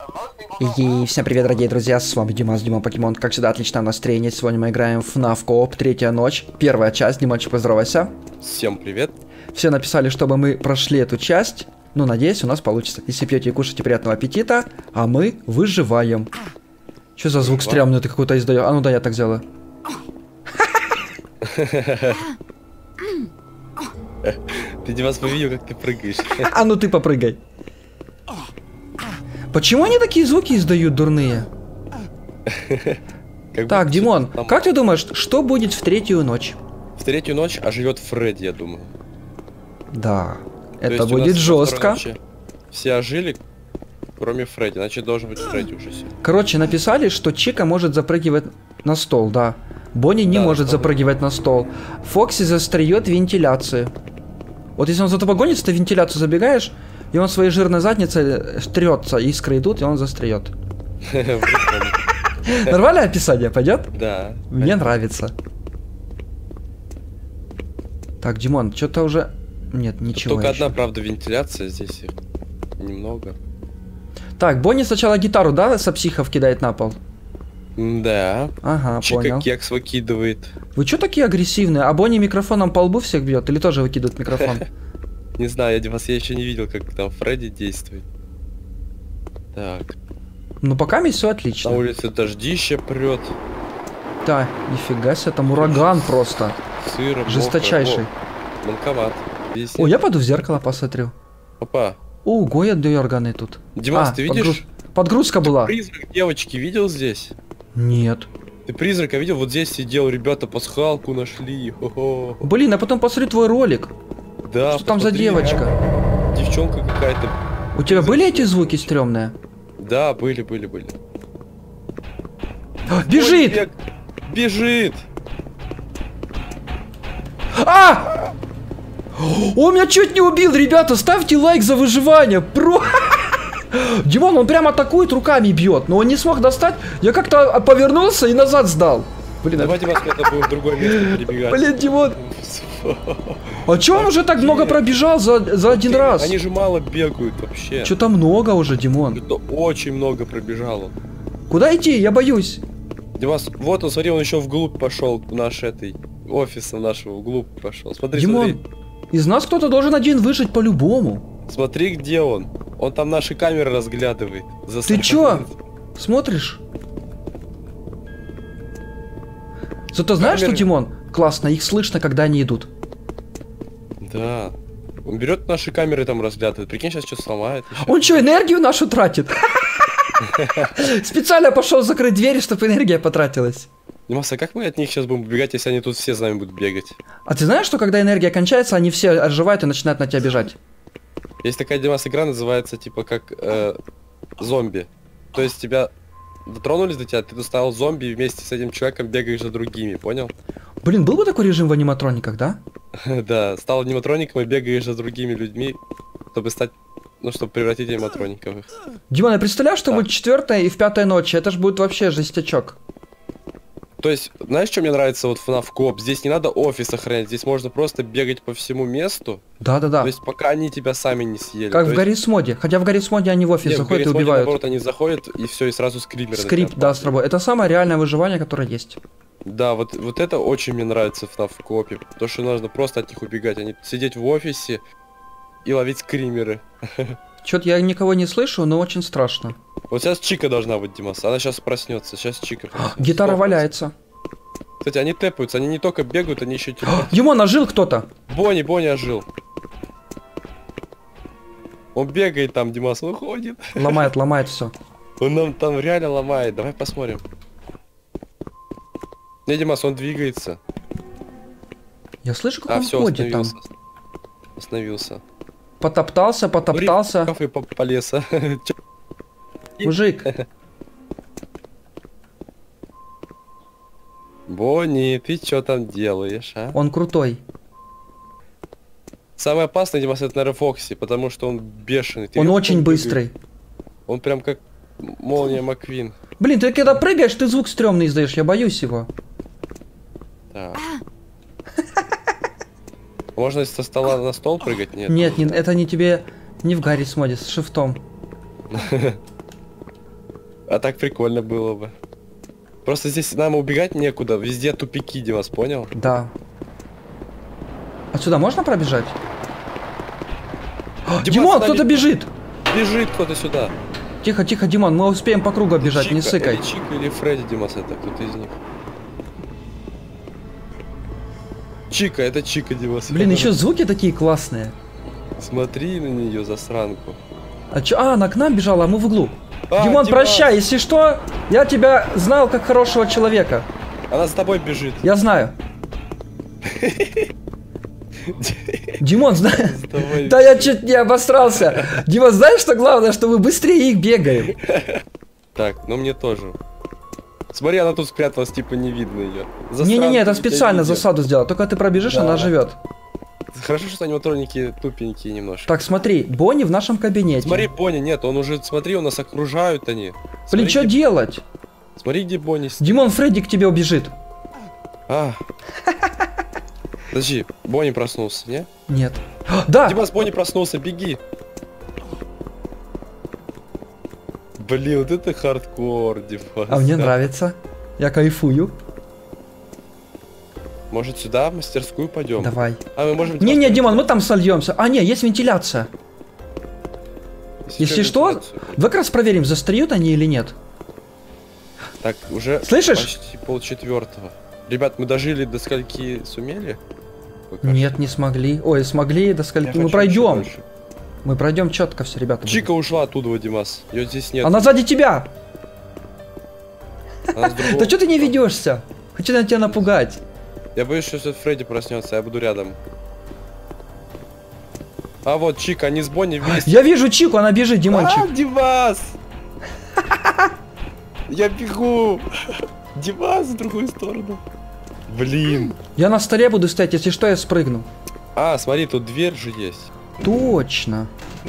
И всем привет, дорогие друзья, с вами Димас, Дима Покемон. Как всегда, отличное настроение. Сегодня мы играем в FNAF Coop, третья ночь, первая часть. Димончик, поздоровайся. Всем привет. Все написали, чтобы мы прошли эту часть. Ну, надеюсь, у нас получится. Если пьете и кушаете, приятного аппетита. А мы выживаем. Что за звук стрёмный ты какой-то издаешь? А ну да, я так сделаю. Ты, Димас, увидел, как ты прыгаешь. А ну ты попрыгай. Почему они такие звуки издают дурные? Так, Димон, как ты думаешь, что будет в третью ночь? В третью ночь оживет Фредди, я думаю. Да, это будет жестко. Все ожили, кроме Фредди, значит должен быть Фредди уже все. Короче, написали, что Чика может запрыгивать на стол, да. Бонни не может запрыгивать на стол. Фокси застреет вентиляцию. Вот если он за тобой гонится, ты в вентиляцию забегаешь, и он своей жирной задницей трется, искры идут, и он застреет. Нормальное описание, пойдет? Да. Мне нравится. Так, Димон, что-то уже... Нет, ничего. Только одна, правда, вентиляция, здесь их немного. Так, Бонни сначала гитару, да, со психов кидает на пол? Да. Ага, понял. Чика кекс выкидывает. Вы что такие агрессивные? А Бонни микрофоном по лбу всех бьет? Или тоже выкидывает микрофон? Не знаю, я еще не видел, как там Фредди действует. Так. Ну пока мне все отлично. На улице дождище прет. Да, нифига себе, там ураган просто. Сыро, жесточайший. Банкомат. О, я пойду в зеркало посмотрю. Опа. Ого, я дерганы тут. Димас, ты видишь? Подгрузка была. Призрак девочки видел здесь? Нет. Ты призрака видел? Вот здесь сидел, ребята пасхалку нашли. Хо-хо. Блин, а потом посмотри твой ролик. Да. Что там за девочка? Девчонка какая-то. У тебя были эти звуки стрёмные? Да, были. Бежит! Ой, бежит! А! Он меня чуть не убил, ребята, ставьте лайк за выживание. Димон, он прям атакует, руками бьет, но он не смог достать. Я как-то повернулся и назад сдал. Блин, давай, Димас, это будет в другое место перебегать. Блин, Димон. А чё он уже так много пробежал за один раз? Они же мало бегают вообще. Что-то много уже, Димон. Это очень много пробежало. Куда идти? Я боюсь. Димас, вот он, смотри, он еще вглубь пошел, офиса нашего, вглубь пошел. Смотри, Димон, смотри. Из нас кто-то должен один выжить по-любому. Смотри, где он. Он там наши камеры разглядывает. Ты чё? Смотришь? Зато знаешь, что, Димон? Классно, их слышно, когда они идут. Да. Он берет наши камеры там разглядывает. Прикинь, сейчас что сломает. Он что, энергию нашу тратит? Специально пошел закрыть двери, чтобы энергия потратилась. Димас, а как мы от них сейчас будем убегать, если они тут все за нами будут бегать? А ты знаешь, что когда энергия кончается, они все оживают и начинают на тебя бежать? Есть такая, Димас, игра, называется типа как зомби. То есть тебя дотронулись до тебя, ты стал зомби и вместе с этим человеком бегаешь за другими, понял? Блин, был бы такой режим в аниматрониках, да? Да, стал аниматроником и бегаешь за другими людьми, чтобы стать, ну, чтобы превратить аниматроников их. Димон, я представляю, что будет 4-я и в 5-й ночи, это же будет вообще жестячок. То есть, знаешь, что мне нравится вот в FNAF Coop? Здесь не надо офис охранять, здесь можно просто бегать по всему месту. Да-да-да. То есть, пока они тебя сами не съели. Как в Гаррисмоде. Хотя в Гаррисмоде они в офис заходят и убивают. Наоборот, они заходят и все, и сразу скримеры. Скрип, да, сработает. Это самое реальное выживание, которое есть. Да, вот это очень мне нравится в FNAF Coop. То, что нужно просто от них убегать, а не сидеть в офисе и ловить скримеры. Чё-то я никого не слышу, но очень страшно. Вот сейчас Чика должна быть, Димас. Она сейчас проснется. Сейчас Чика проснется. Гитара валяется. Кстати, они тэпаются, они не только бегают, они еще типа... Димон, ожил кто-то. Бонни ожил. Он бегает там, Димас, он ходит. Ломает все. Он нам там реально ломает. Давай посмотрим. Не, Димас, он двигается. Я слышу, как он все, ходит там. Остановился. Потоптался. Кафе полез. Мужик. Бонни, ты что там делаешь, а? Он крутой. Самое опасное, Димас, это, наверное, Фокси, потому что он бешеный. Он очень быстрый. Он прям как молния Маквин. Блин, ты когда прыгаешь, ты звук стрёмный издаешь, я боюсь его. Так. Можно со стола на стол прыгать? Нет. Нет, это не тебе, не в Гаррисмоде, с шифтом. А так прикольно было бы. Просто здесь нам убегать некуда, везде тупики, Димас, понял? Да. Отсюда можно пробежать? Димон, кто-то бежит! Бежит кто-то сюда. Тихо, тихо, Димон, мы успеем по кругу бежать, не сыкай. Или Чика, или Фредди, Димас, это кто-то из них. Чика, это Чика, Димас. Блин, еще звуки такие классные. Смотри на нее, засранку. А чё? А, она к нам бежала, а мы в углу. Димон, Димас! прощай, если что, я тебя знал как хорошего человека. Она за тобой бежит. Я знаю. Димон, знаешь? Да я чуть не обосрался. Димон, знаешь, что главное, что мы быстрее их бегаем. Так, ну мне тоже. Смотри, она тут спряталась, типа не видно ее. Не-не-не, это специально засаду сделала. Только ты пробежишь, она живет. Хорошо, что аниматроники тупенькие немножко. Так, смотри, Бонни в нашем кабинете. Смотри, Бонни, нет, он уже, смотри, у нас окружают они. Блин, что делать? Смотри, где Бонни. Димон, Фредди к тебе убежит. Подожди, Бонни проснулся, не? Нет. Да! Димас, Бонни проснулся, беги. Блин, вот это хардкор, Димас. А мне нравится. Я кайфую. Может сюда, в мастерскую пойдем? Давай. А мы можем... Не-не, Димон, мы там сольемся. А, не, есть вентиляция. Если что, давай как раз проверим, застреют они или нет. Так, уже слышишь? Почти 3:30. Ребят, мы дожили до скольки сумели? Пока нет, что. не смогли. Ой, смогли до скольки. Мы пройдем. Мы пройдем четко все, ребята. Чика ушла оттуда, Димас. Ее здесь нет. Она сзади тебя. Да что ты не ведешься? Хочу на тебя напугать. Я боюсь, что если Фредди проснется, я буду рядом. А вот Чика, они с Бонни вместе. Я вижу Чику, она бежит, Димончик. Димас! Я бегу! Димас в другую сторону. Блин. Я на столе буду стоять, если что, я спрыгну. А, смотри, тут дверь же есть. Точно.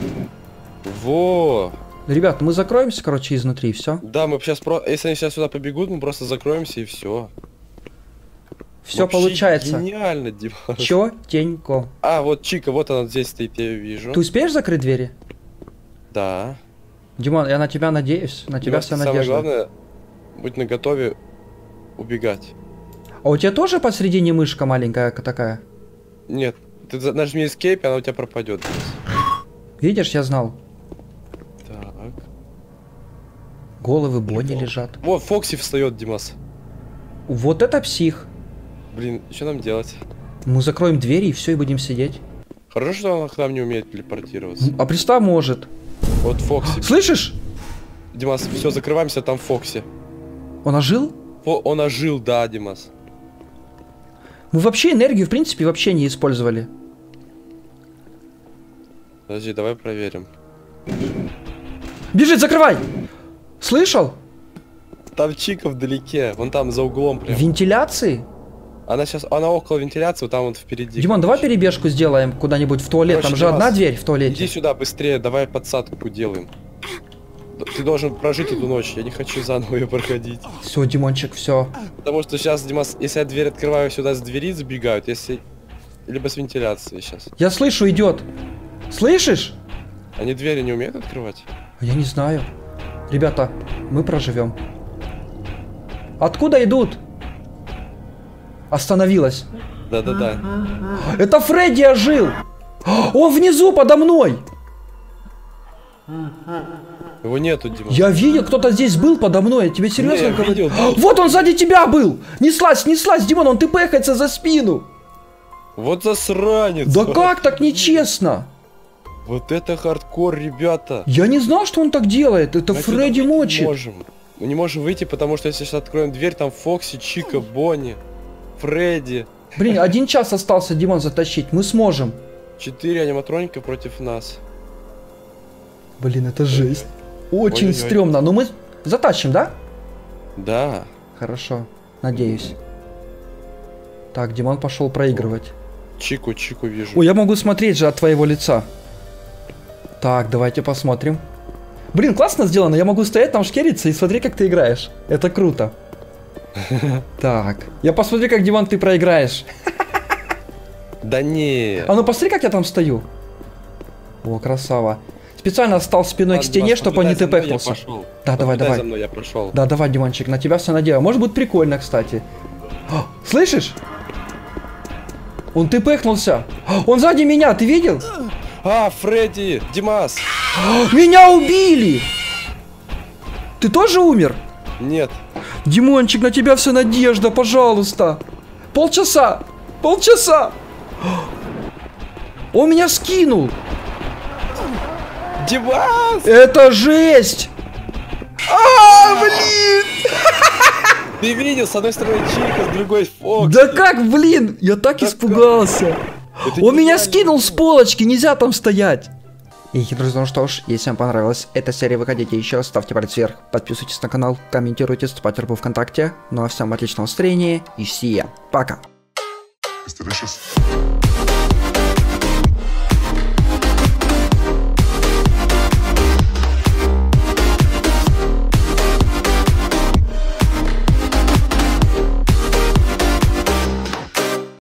Во! Ребят, мы закроемся, короче, изнутри, все. Да, мы сейчас если они сейчас сюда побегут, мы просто закроемся и все. Все получается. Гениально, Димас. Чётенько. А, вот Чика, вот она здесь стоит, я ее вижу. Ты успеешь закрыть двери? Да. Димон, я на тебя надеюсь, на тебя вся надежда. Самое главное, будь наготове убегать. А у тебя тоже посередине мышка маленькая такая? Нет, ты нажми Escape, она у тебя пропадет. Видишь, я знал. Так. Головы Бонни лежат. Вот, Фокси встает, Димас. Вот это псих. Блин, что нам делать? Мы закроем двери и все, и будем сидеть. Хорошо, что он к нам не умеет телепортироваться. А представь, может. Вот Фокси. Слышишь? Димас, все, закрываемся, там Фокси. Он ожил? Он ожил, да, Димас. Мы вообще энергию, в принципе, вообще не использовали. Подожди, давай проверим. Бежит, закрывай! Слышал? Там Чика вдалеке, вон там за углом прям. Вентиляции? Она около вентиляции, вот там вот впереди. Димон, давай перебежку сделаем куда-нибудь в туалет. Короче, Там же Димас, одна дверь в туалете. Иди сюда быстрее, давай подсадку делаем. Ты должен прожить эту ночь, я не хочу заново ее проходить. Все, Димончик, все. Потому что сейчас, Димас, если я дверь открываю, сюда с двери забегают, если... Либо с вентиляции сейчас. Я слышу, идет. Слышишь? Они двери не умеют открывать? Я не знаю. Ребята, мы проживем. Откуда идут? Остановилась. Да-да-да. Это Фредди ожил! Он внизу подо мной! Его нету, Дима. Я видел, кто-то здесь был подо мной, я тебе серьезно я говорю. видел. Вот он сзади тебя был! Неслась, Димон, он тпхается за спину! Вот засранец! Да как так нечестно? Вот это хардкор, ребята! Я не знал, что он так делает, это Мы Фредди отсюда выйти мочит. не можем. Мы не можем выйти, потому что если сейчас откроем дверь, там Фокси, Чика, Бонни, Фредди. Блин, 1 час остался, Димон, затащить, мы сможем. 4 аниматроника против нас. Блин, это жесть. Очень Ой-ой-ой. стрёмно, но мы затащим, да? Да. Хорошо, надеюсь. Так, Димон пошел проигрывать. Чику вижу. Ой, я могу смотреть же от твоего лица. Так, давайте посмотрим. Блин, классно сделано, я могу стоять там шкериться и смотреть, как ты играешь. Это круто. Так, я посмотрю, как, Димон, ты проиграешь. Да не. А ну посмотри, как я там стою. О, красава. специально стал спиной к стене, чтобы он не тпхнулся. Да, давай, давай. За мной, я прошел. Да, давай, Димончик, на тебя все надею. Может быть прикольно, кстати. О, слышишь? Он тпхнулся. Он сзади меня, ты видел? А, Фредди, Димас. Меня убили! Ты тоже умер? Нет. Димончик, на тебя вся надежда, пожалуйста. Полчаса! Полчаса! Он меня скинул! Димас! Это жесть! Блин! Ты видел, с одной стороны Чика, с другой Фокси. Да как, блин? Я так испугался. Он меня скинул с полочки, нельзя там стоять. И, друзья, ну что ж, если вам понравилась эта серия, выходите еще, ставьте палец вверх, подписывайтесь на канал, комментируйте, вступайте в группу ВКонтакте. Ну а всем отличного настроения и всем пока. It's delicious.